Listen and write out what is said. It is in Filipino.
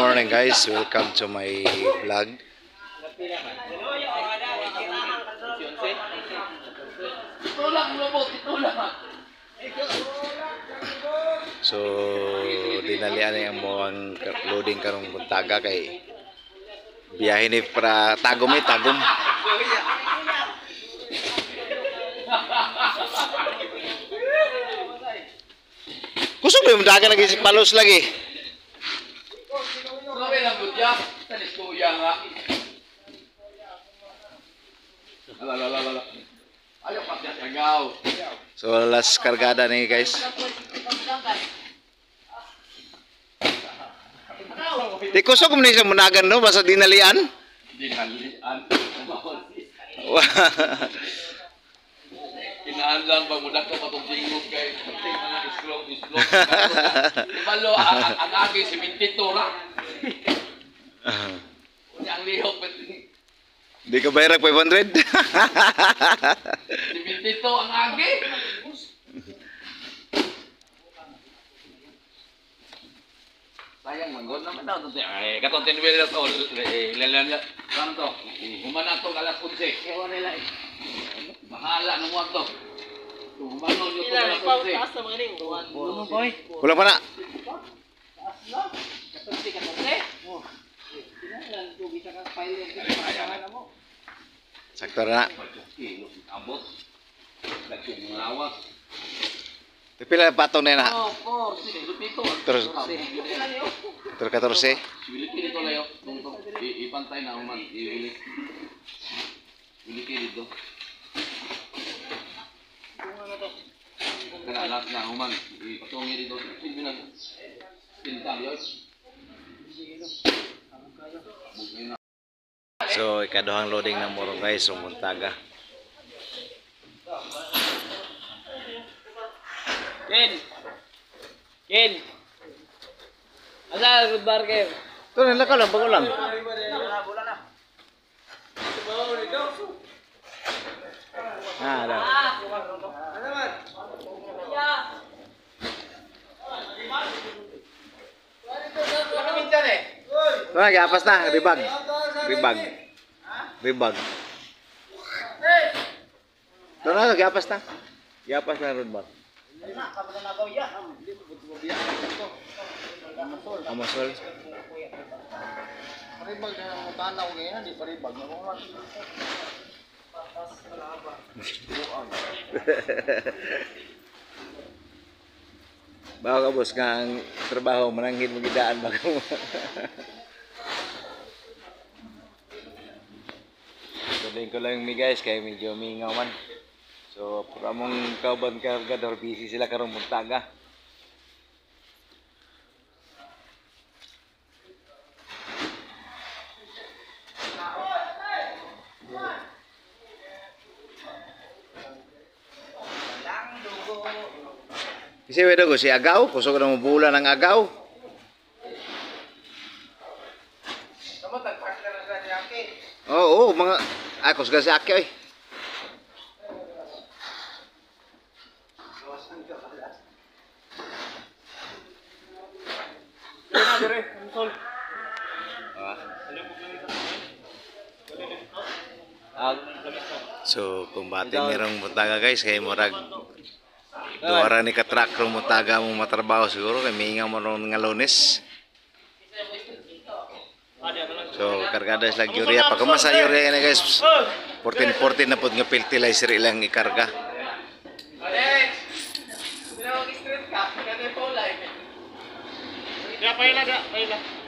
morning guys, welcome to my vlog. So dinalian yang mo ang loading karong buntaga kay biyahe ni para Tagum. Kusog yung dagan lagi si Palos lagi. Sabi lang budya, tanis kuya nga. Ala. Ayaw pa siya kagaw. So last kargada nih guys. Di kusog mo ni sa munagan no basta dinalian. Dinalian. Wah. Inaanlang pag mudak ko patong singog kay pati mga islog. Ibalo ang agi si Mintito ra. Yang lihok pati. Di ka bayrak 500. Si Mintito ang agi. Sayang manggod naman daw to. Ay katong tinwil to ilan kan to. Humana to alas 11. Ewan nila eh. Bahala nung mo to. Humanon yo to alas 11. Taas na mga ning. Ano boy? Kulang pa na. Taas na. 14. Oh. Kailangan to bisa ka file yan mo. Sakto na. Abot. Lagi mga lawas. Pila patong na na. Oh, 4, 6, 7. Terus 14. Biliki dito layo. Ipantay na man. Biliki dito. Kana lahat na human. Ipatungi dito. Pinta yos. So ikaduhang loading ng morong guys sa Muntaga. Ken. Asa good barker? Ito nila ka lang, bago lang. Ada. Ito na, giapas na, ribag. Ito na, giapas na. Giapas na, ribag. Amasol. Paribag na tanaw ngayon, di paribag na mo. Bawa ka boss nga ang trabaho mananghid mo gidaan bago mo. Tuloy ko lang mi guys kay medyo mingaw man. So para mong kauban kargador busy sila karong Muntaga. Kasi wedo ko si Agaw, kusog na mo bulan ng Agaw. Kamu tagpak ka na sa Aki. Oo, mga ako sa si Aki oy. So, kumbati merong Muntaga guys, kay murag duwara ni katrak rong Muntaga mo matrabaho siguro kay minga mo ron nga Lunes. So, kargada sila urea pa kumasa urea na guys. 14 na pud nga fertilizer ilang ikarga. Alex. Pinawag straight ka, kanay po live. Ya paila.